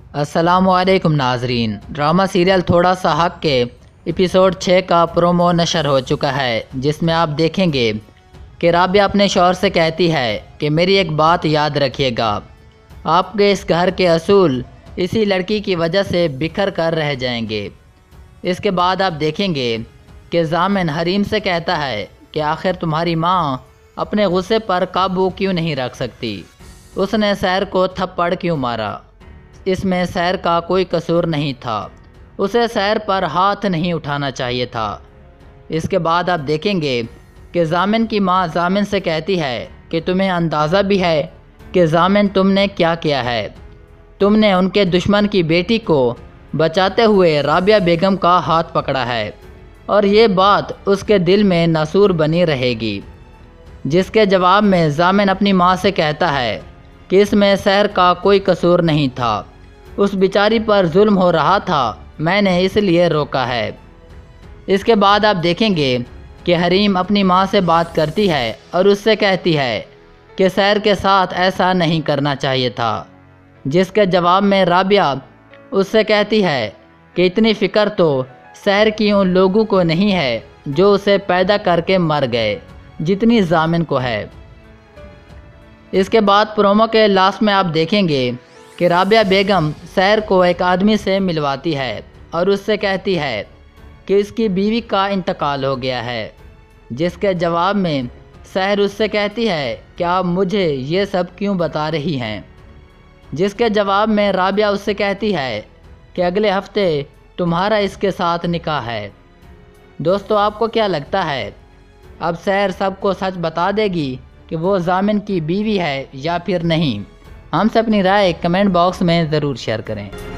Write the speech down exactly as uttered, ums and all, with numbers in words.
अस्सलामुअलैकुम नाजरीन, drama serial थोड़ा सा हक के एपिसोड छः का प्रोमो नशर हो चुका है, जिसमें आप देखेंगे कि राबिया अपने शौहर से कहती है कि मेरी एक बात याद रखिएगा, आपके इस घर के असूल इसी लड़की की वजह से बिखर कर रह जाएंगे। इसके बाद आप देखेंगे कि ज़ामिन हरीम से कहता है कि आखिर तुम्हारी माँ अपने गुस्से पर काबू क्यों नहीं रख सकती, उसने सहर को थप्पड़ क्यों मारा। इसमें सहर का कोई कसूर नहीं था, उसे सहर पर हाथ नहीं उठाना चाहिए था। इसके बाद आप देखेंगे कि ज़ामिन की माँ ज़ामिन से कहती है कि तुम्हें अंदाज़ा भी है कि ज़ामिन तुमने क्या किया है, तुमने उनके दुश्मन की बेटी को बचाते हुए राबिया बेगम का हाथ पकड़ा है और ये बात उसके दिल में नासूर बनी रहेगी। जिसके जवाब में ज़ामिन अपनी माँ से कहता है कि इसमें सहर का कोई कसूर नहीं था, उस बेचारी पर जुल्म हो रहा था, मैंने इसलिए रोका है। इसके बाद आप देखेंगे कि हरीम अपनी माँ से बात करती है और उससे कहती है कि सहर के साथ ऐसा नहीं करना चाहिए था। जिसके जवाब में राबिया उससे कहती है कि इतनी फ़िक्र तो सहर की उन लोगों को नहीं है जो उसे पैदा करके मर गए, जितनी ज़ामिन को है। इसके बाद प्रोमो के लास्ट में आप देखेंगे कि राबिया बेगम सहर को एक आदमी से मिलवाती है और उससे कहती है कि इसकी बीवी का इंतकाल हो गया है। जिसके जवाब में सहर उससे कहती है कि आप मुझे ये सब क्यों बता रही हैं। जिसके जवाब में राबिया उससे कहती है कि अगले हफ्ते तुम्हारा इसके साथ निकाह है। दोस्तों, आपको क्या लगता है, अब सहर सबको सच बता देगी कि वो ज़ामिन की बीवी है या फिर नहीं? हमसे अपनी राय कमेंट बॉक्स में ज़रूर शेयर करें।